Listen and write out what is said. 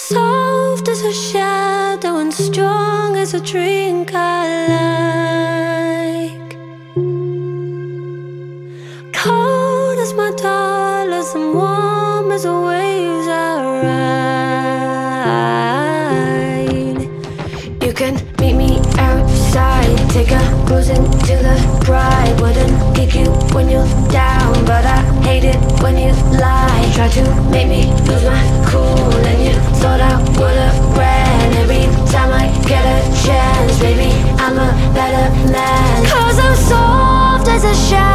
Soft as a shadow and strong as a drink I like. Cold as my dollars and warm as the waves I ride. You can meet me outside, take a bruising to the pride. Wouldn't kick you when you're down, but I hate it when you lie. Try to make me lose my cool, and you thought I would've ran. Every time I get a chance, baby, I'm a better man. 'Cause I'm soft as a shadow